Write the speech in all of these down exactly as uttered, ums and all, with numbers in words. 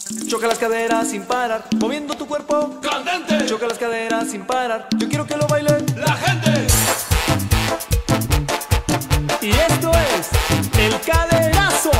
Choca las caderas sin parar, moviendo tu cuerpo candente. Choca las caderas sin parar, yo quiero que lo baile la gente. Y esto es el caderazo.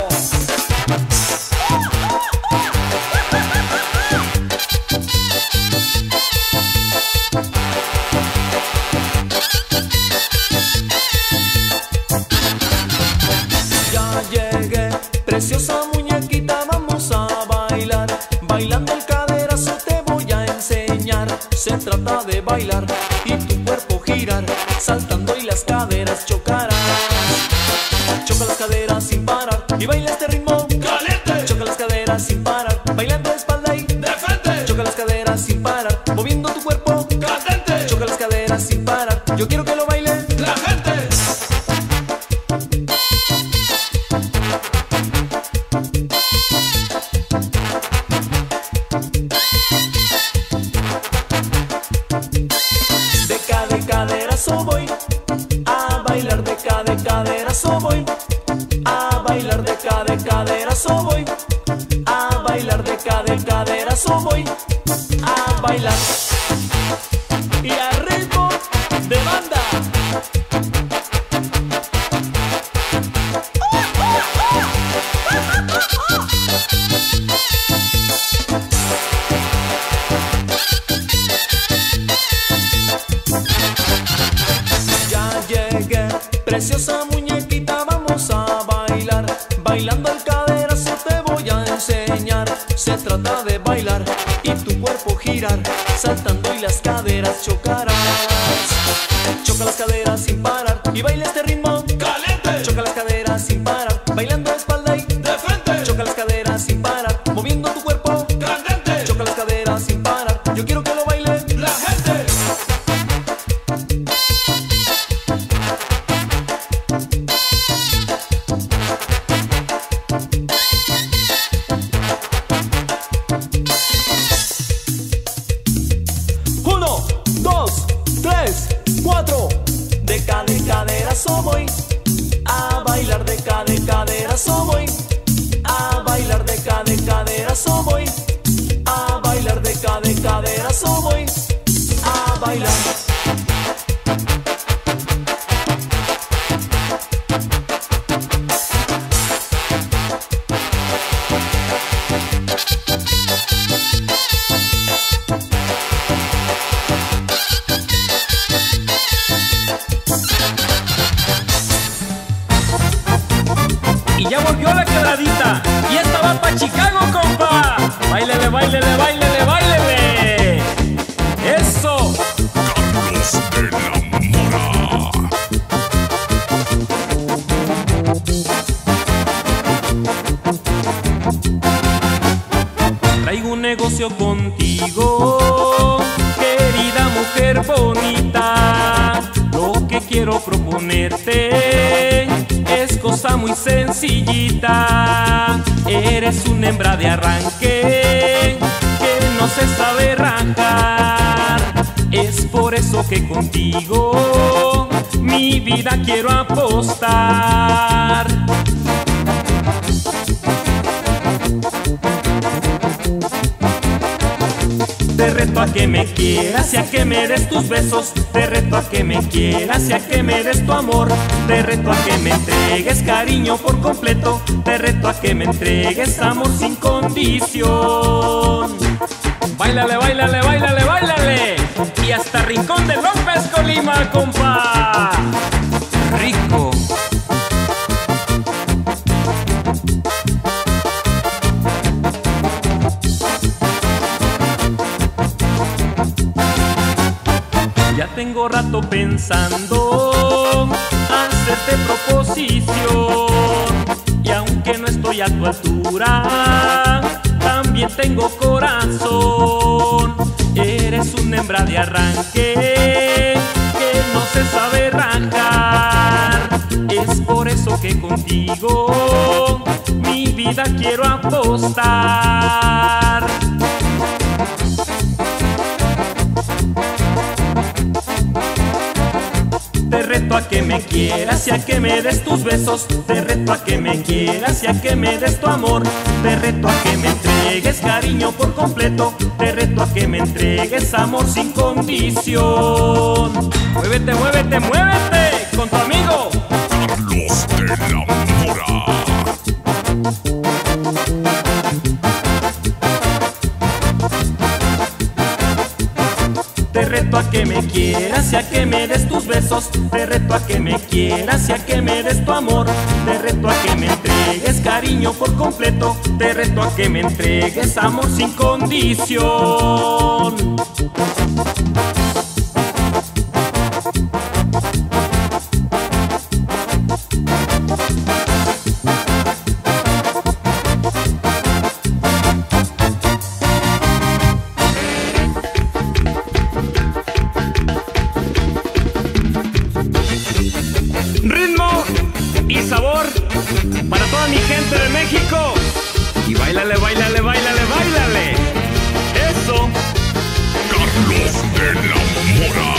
Ya llegué, preciosa muñequita, vamos a bailar. Bailando el caderazo te voy a enseñar. Se trata de bailar y tu cuerpo girar, saltando y las caderas chocarán. Choca las caderas sin parar y baila este ritmo caliente. Choca las caderas sin parar, bailando de espalda y de frente. Choca las caderas sin parar, moviendo tu cuerpo candente. Choca las caderas sin parar, yo quiero que lo baile la gente. De cada caderazo voy a bailar, de cada caderazo voy a bailar, de cada caderazo voy a bailar, de cada caderazo voy a bailar. Y al ritmo de banda. Ya llegué, preciosa muñequita, vamos a bailar. Bailando el caderazo te voy a enseñar. Se trata de bailar y tu cuerpo girar, saltando y las caderas chocarás. Choca las caderas sin parar y baila este ritmo caliente. Choca las caderas sin parar, bailando de espalda y de frente. Choca las caderas sin parar, moviendo tu cuerpo candente. Choca las caderas sin parar, yo quiero que lo baile la gente. Uno, dos, tres, cuatro. De cada caderazo voy a bailar, de cada caderazo voy a bailar, de cada caderazo voy a bailar, de cada caderazo voy a bailar. Y ya volvió la quebradita. Y esta va pa' Chicago, compa. Báilele, báilele, báilele, báilele. Eso. Carlos de la Mora. Traigo un negocio contigo, querida mujer bonita. Lo que quiero proponerte es cosa muy sencillita. Eres una hembra de arranque que no se sabe arrancar. Es por eso que contigo mi vida quiero apostar. Te reto a que me quieras y a que me des tus besos. Te reto a que me quieras y a que me des tu amor. Te reto a que me entregues cariño por completo. Te reto a que me entregues amor sin condición. Báilale, báilale, báilale, báilale. Y hasta Rincón de López, Colima, compa. Rico. Ya tengo rato pensando hacerte proposición. Y aunque no estoy a tu altura, también tengo corazón. Eres una hembra de arranque que no se sabe arrancar. Es por eso que contigo mi vida quiero apostar. Te reto a que me quieras y a que me des tus besos. Te reto a que me quieras y a que me des tu amor. Te reto a que me entregues cariño por completo. Te reto a que me entregues amor sin condición. Muévete, muévete, muévete con tu amigo Carlos de la Mora. Te reto a que me quieras y a que me des tus besos. Te reto a que me quieras y a que me des tu amor. Te reto a que me entregues cariño por completo. Te reto a que me entregues amor sin condición. Ritmo y sabor para toda mi gente de México. Y báilale, báilale, báilale, báilale. Eso. Carlos de la Mora.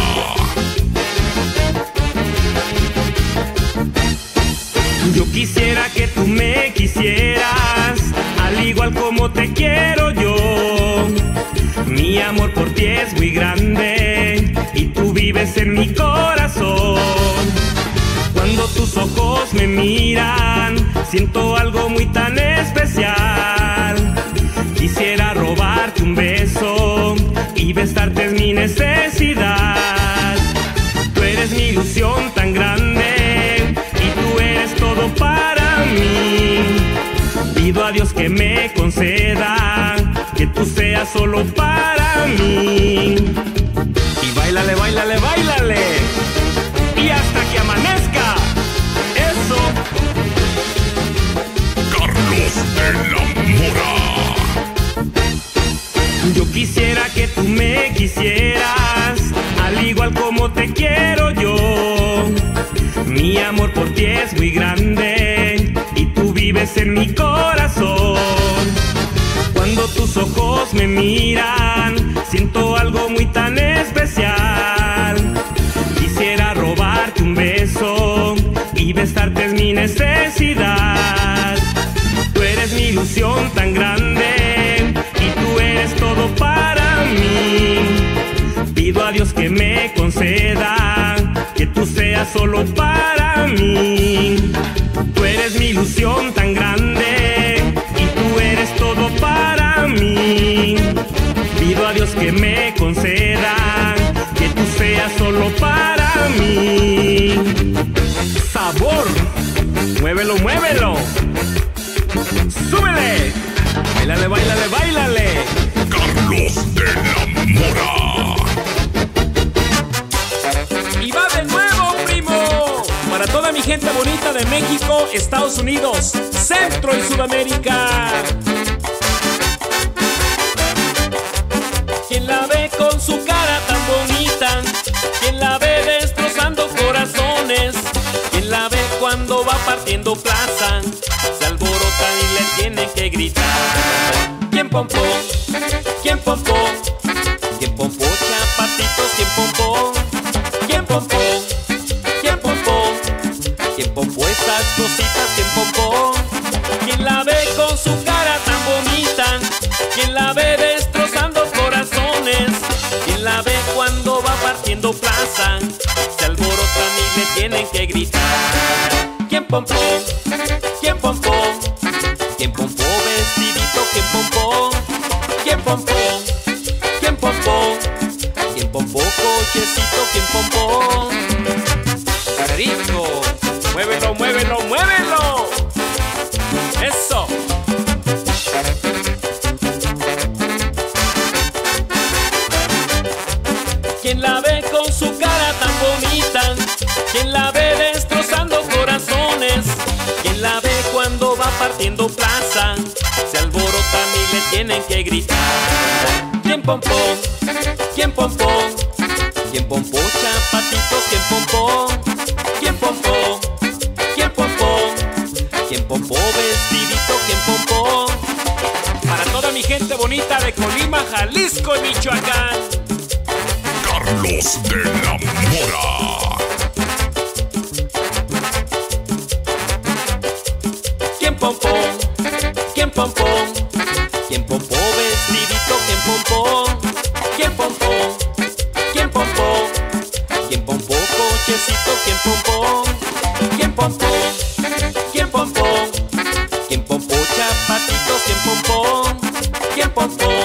Yo quisiera que tú me quisieras, al igual como te quiero yo. Mi amor por ti es muy grande y tú vives en mi corazón. Cuando tus ojos me miran, siento algo muy tan especial. Quisiera robarte un beso y besarte es mi necesidad. Tú eres mi ilusión tan grande y tú eres todo para mí. Pido a Dios que me conceda que tú seas solo para mí. Y báilale, báilale, báilale. Y hasta que amanezca. Eso. Carlos de la Mora. Yo quisiera que tú me quisieras, al igual como te quiero yo. Mi amor por ti es muy grande y tú vives en mi corazón. Cuando tus ojos me miran, siento algo muy tan especial. Quisiera robarte un beso y besarte es mi necesidad. Tú eres mi ilusión tan grande y tú eres todo para mí. Pido a Dios que me conceda que tú seas solo para mí. Tú eres mi ilusión tan grande y tú eres todo para mí. Pido a Dios que me conceda que tú seas solo para mí. Sabor, muévelo, muévelo. ¡Súbele! Báilale, báilale, báilale. Carlos de la Mora. Y va de nuevo, primo. Para toda mi gente bonita de México, Estados Unidos, Centro y Sudamérica. Quien la ve con su cara tan bonita, quien la ve destrozando corazones, quien la ve cuando va partiendo plaza, se alborotan y le tienen que gritar. ¿Quién pompó? ¿Quién pompó? ¿Quién pompó chapatitos? ¿Quién pompó? ¿Quién pompó? ¿Quién pompó? ¿Quién pompó esas cositas? ¿Quién pompó? ¿Quién la ve con su cara tan bonita? ¿Quién la ve destrozando corazones? ¿Quién la ve cuando va partiendo plaza? Se alborotan y le tienen que gritar. ¿Quién pompó? ¿Quién pompó? ¿Quién pompó vestidito? ¿Quién pompó? ¿Quién pompó? ¿Quién pompó? ¿Quién pompó cochecito? ¿Quién pompó? Rico, muévelo, muévelo, muévelo. Eso. ¿Quién la ve con su cara tan bonita? ¿Quién la ve destrozando corazones? ¿Quién la ve cuando va partiendo plaza? Se alborotan y le tienen que gritar. ¿Quién pompó? ¿Quién pompó? ¿Quién pompó chapatitos? ¿Quién pompó? ¿Quién pompó? ¿Quién pompó? ¿Quién pompó vestidito? ¿Quién pompó? Para toda mi gente bonita de Colima, Jalisco y Michoacán. Carlos de la Mora. ¿Quién pompón? ¿Quién pompó vestidito? ¿Quién pompó? ¿Quién pompó? ¿Quién pompó? ¿Quién pompó cochecito? ¿Quién pompó? ¿Quién pompó? ¿Quién pompó? ¿Quién pompó chapatitos? ¿Quién pompó? ¿Quién pompó?